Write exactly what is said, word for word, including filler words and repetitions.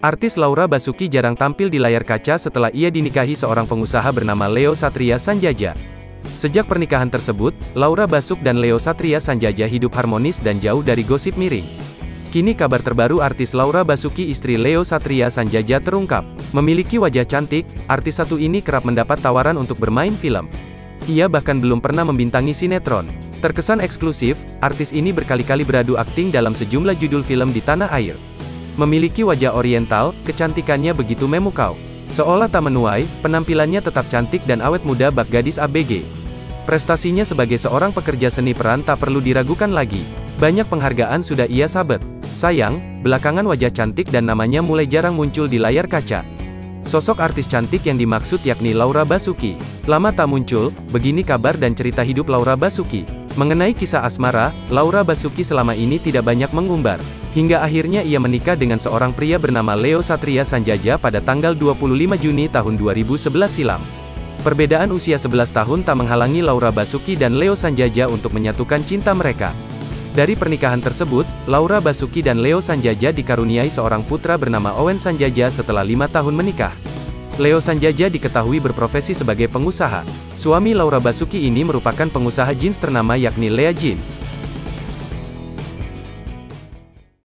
Artis Laura Basuki jarang tampil di layar kaca setelah ia dinikahi seorang pengusaha bernama Leo Satria Sanjaja. Sejak pernikahan tersebut, Laura Basuk dan Leo Satria Sanjaja hidup harmonis dan jauh dari gosip miring. Kini kabar terbaru artis Laura Basuki istri Leo Satria Sanjaja terungkap. Memiliki wajah cantik, artis satu ini kerap mendapat tawaran untuk bermain film. Ia bahkan belum pernah membintangi sinetron. Terkesan eksklusif, artis ini berkali-kali beradu akting dalam sejumlah judul film di tanah air. Memiliki wajah oriental, kecantikannya begitu memukau. Seolah tak menuai, penampilannya tetap cantik dan awet muda bak gadis A B G. Prestasinya sebagai seorang pekerja seni peran tak perlu diragukan lagi. Banyak penghargaan sudah ia sabet. Sayang, belakangan wajah cantik dan namanya mulai jarang muncul di layar kaca. Sosok artis cantik yang dimaksud yakni Laura Basuki. Lama tak muncul, begini kabar dan cerita hidup Laura Basuki. Mengenai kisah asmara, Laura Basuki selama ini tidak banyak mengumbar. Hingga akhirnya ia menikah dengan seorang pria bernama Leo Satria Sanjaja pada tanggal dua puluh lima Juni tahun dua ribu sebelas silam. Perbedaan usia sebelas tahun tak menghalangi Laura Basuki dan Leo Sanjaja untuk menyatukan cinta mereka. Dari pernikahan tersebut, Laura Basuki dan Leo Sanjaja dikaruniai seorang putra bernama Owen Sanjaja setelah lima tahun menikah. Leo Sanjaja diketahui berprofesi sebagai pengusaha. Suami Laura Basuki ini merupakan pengusaha jeans ternama yakni Lea Jeans.